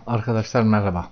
Arkadaşlar merhaba.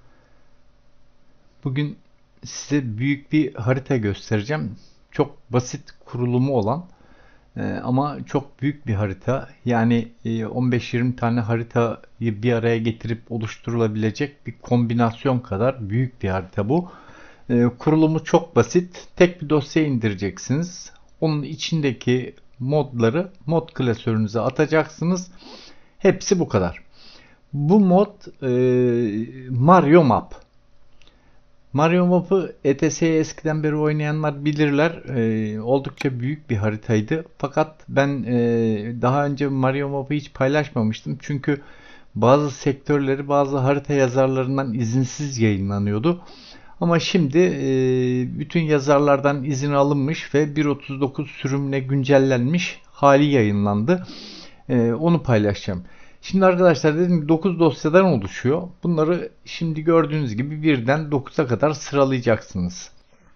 Bugün size büyük bir harita göstereceğim. Çok basit kurulumu olan ama çok büyük bir harita. Yani 15-20 tane haritayı bir araya getirip oluşturulabilecek bir kombinasyon kadar büyük bir harita bu. Kurulumu çok basit. Tek bir dosya indireceksiniz. Onun içindeki modları mod klasörünüze atacaksınız. Hepsi bu kadar. Bu mod Mario Map. Mario Map'ı ETS'ye eskiden beri oynayanlar bilirler. Oldukça büyük bir haritaydı. Fakat ben daha önce Mario Map'ı hiç paylaşmamıştım. Çünkü bazı sektörleri bazı harita yazarlarından izinsiz yayınlanıyordu. Ama şimdi bütün yazarlardan izin alınmış ve 1.39 sürümüne güncellenmiş hali yayınlandı. Onu paylaşacağım. Şimdi arkadaşlar dedim 9 dosyadan oluşuyor. Bunları şimdi gördüğünüz gibi birden 9'a kadar sıralayacaksınız.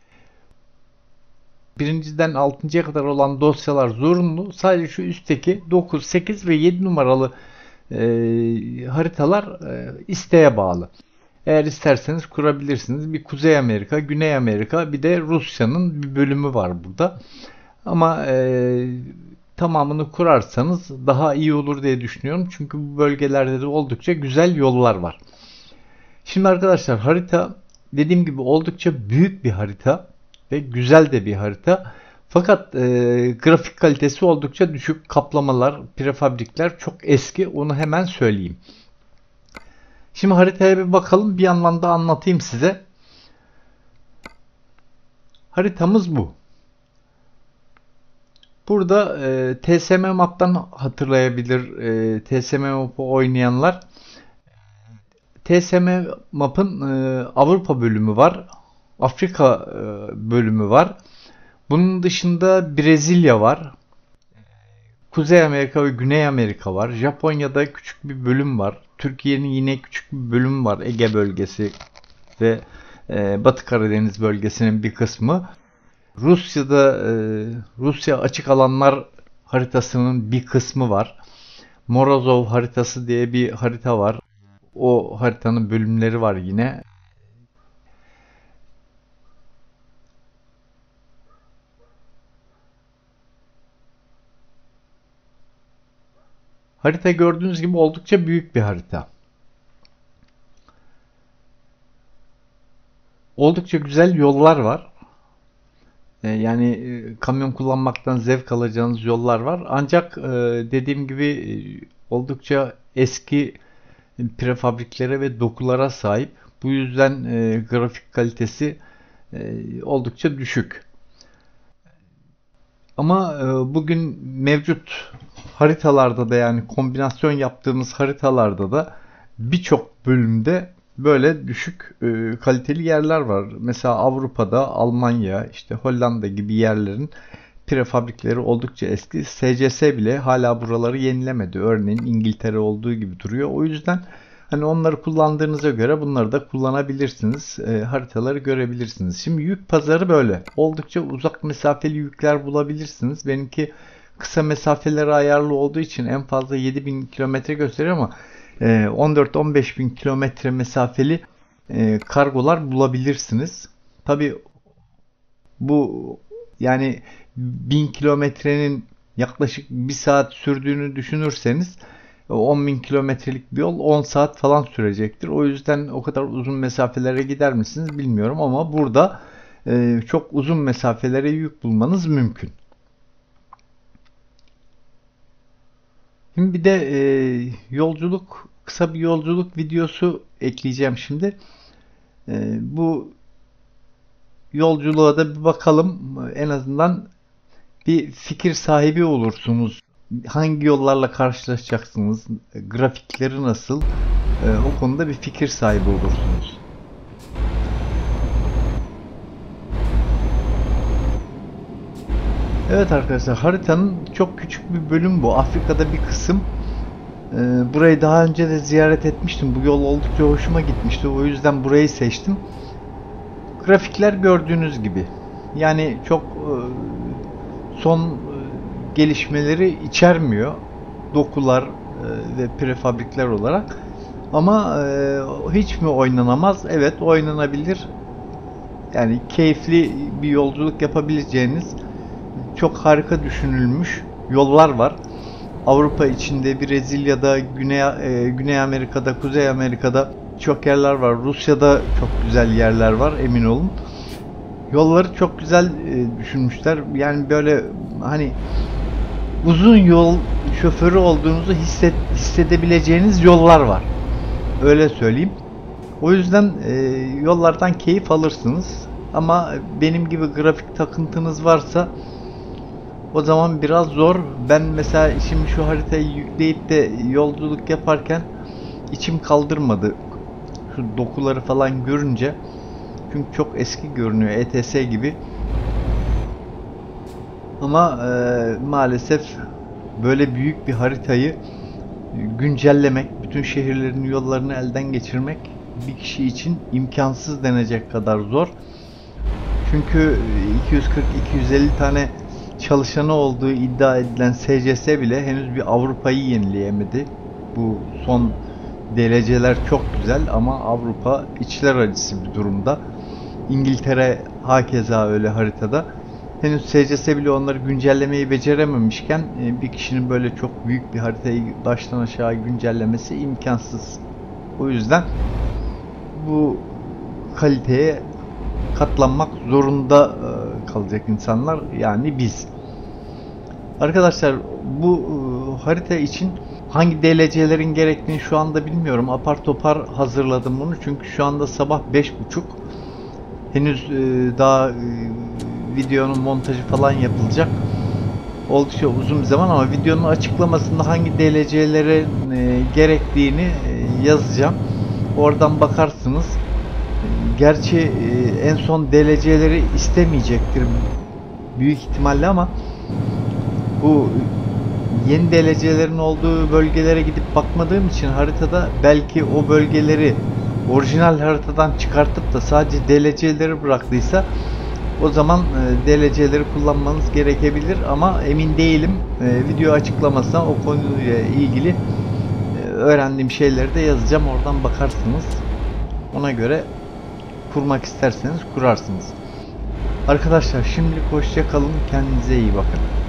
Birinciden 6.'ya kadar olan dosyalar zorunlu. Sadece şu üstteki 9, 8 ve 7 numaralı haritalar isteğe bağlı. Eğer isterseniz kurabilirsiniz. Bir Kuzey Amerika, Güney Amerika, bir de Rusya'nın bir bölümü var burada. Ama tamamını kurarsanız daha iyi olur diye düşünüyorum. Çünkü bu bölgelerde de oldukça güzel yollar var. Şimdi arkadaşlar harita dediğim gibi oldukça büyük bir harita ve güzel de bir harita. Fakat grafik kalitesi oldukça düşük. Kaplamalar, prefabrikler çok eski. Onu hemen söyleyeyim. Şimdi haritaya bir bakalım. Bir yandan da anlatayım size. Haritamız bu. Burada TSM Map'tan hatırlayabilir TSM Map'ı oynayanlar. TSM Map'ın Avrupa bölümü var. Afrika bölümü var. Bunun dışında Brezilya var. Kuzey Amerika ve Güney Amerika var. Japonya'da küçük bir bölüm var. Türkiye'nin yine küçük bir bölümü var. Ege bölgesi ve Batı Karadeniz bölgesinin bir kısmı. Rusya'da Rusya açık alanlar haritasının bir kısmı var. Morozov haritası diye bir harita var. O haritanın bölümleri var yine. Harita gördüğünüz gibi oldukça büyük bir harita. Oldukça güzel yollar var. Yani kamyon kullanmaktan zevk alacağınız yollar var. Ancak dediğim gibi oldukça eski prefabriklere ve dokulara sahip. Bu yüzden grafik kalitesi oldukça düşük. Ama bugün mevcut haritalarda da yani kombinasyon yaptığımız haritalarda da birçok bölümde böyle düşük kaliteli yerler var. Mesela Avrupa'da Almanya, işte Hollanda gibi yerlerin prefabrikleri oldukça eski. SCS bile hala buraları yenilemedi. Örneğin İngiltere olduğu gibi duruyor. O yüzden hani onları kullandığınıza göre bunları da kullanabilirsiniz. Haritaları görebilirsiniz. Şimdi yük pazarı böyle. Oldukça uzak mesafeli yükler bulabilirsiniz. Benimki kısa mesafelere ayarlı olduğu için en fazla 7.000 kilometre gösteriyor ama 14-15 bin kilometre mesafeli kargolar bulabilirsiniz. Tabi bu yani 1000 kilometrenin yaklaşık 1 saat sürdüğünü düşünürseniz 10 bin kilometrelik bir yol 10 saat falan sürecektir. O yüzden o kadar uzun mesafelere gider misiniz bilmiyorum ama burada çok uzun mesafelere yük bulmanız mümkün. Şimdi bir de kısa bir yolculuk videosu ekleyeceğim şimdi. Bu yolculuğa da bir bakalım. En azından bir fikir sahibi olursunuz. Hangi yollarla karşılaşacaksınız? Grafikleri nasıl? O konuda bir fikir sahibi olursunuz. Evet arkadaşlar haritanın çok küçük bir bölüm bu. Afrika'da bir kısım. Burayı daha önce de ziyaret etmiştim. Bu yol oldukça hoşuma gitmişti. O yüzden burayı seçtim. Grafikler gördüğünüz gibi. Yani çok son gelişmeleri içermiyor. Dokular ve prefabrikler olarak. Ama hiç mi oynanamaz? Evet, oynanabilir. Yani keyifli bir yolculuk yapabileceğiniz çok harika düşünülmüş yollar var. Avrupa içinde, Brezilya'da, Güney Amerika'da, Kuzey Amerika'da çok yerler var. Rusya'da çok güzel yerler var, emin olun. Yolları çok güzel düşünmüşler. Yani böyle hani uzun yol şoförü olduğunuzu hissedebileceğiniz yollar var. Öyle söyleyeyim. O yüzden yollardan keyif alırsınız. Ama benim gibi grafik takıntınız varsa o zaman biraz zor. Ben mesela şimdi şu haritayı yükleyip de yolculuk yaparken içim kaldırmadı. Şu dokuları falan görünce. Çünkü çok eski görünüyor. ETS gibi. Ama maalesef böyle büyük bir haritayı güncellemek, bütün şehirlerin yollarını elden geçirmek bir kişi için imkansız denecek kadar zor. Çünkü 240-250 tane çalışanı olduğu iddia edilen SCS bile henüz bir Avrupa'yı yenileyemedi. Bu son DLC'ler çok güzel ama Avrupa içler acısı bir durumda. İngiltere hakeza öyle haritada. Henüz SCS bile onları güncellemeyi becerememişken bir kişinin böyle çok büyük bir haritayı baştan aşağı güncellemesi imkansız. O yüzden bu kaliteye katlanmak zorunda kalacak insanlar, yani biz. Arkadaşlar bu harita için hangi DLC'lerin gerektiğini şu anda bilmiyorum. Apar topar hazırladım bunu çünkü şu anda sabah 5:30. Henüz daha videonun montajı falan yapılacak. Oldukça uzun bir zaman ama videonun açıklamasında hangi DLC'lere gerektiğini yazacağım. Oradan bakarsınız. Gerçi en son DLC'leri istemeyecektir büyük ihtimalle ama bu yeni DLC'lerin olduğu bölgelere gidip bakmadığım için haritada belki o bölgeleri orijinal haritadan çıkartıp da sadece DLC'leri bıraktıysa o zaman DLC'leri kullanmanız gerekebilir ama emin değilim. Video açıklamasına o konuyla ilgili öğrendiğim şeyleri de yazacağım. Oradan bakarsınız. Ona göre kurmak isterseniz kurarsınız. Arkadaşlar şimdilik hoşça kalın. Kendinize iyi bakın.